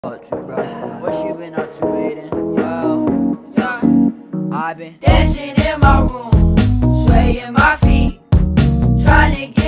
What you been up to, Aiden? Well, yeah, I've been dancing in my room, swaying my feet, trying to get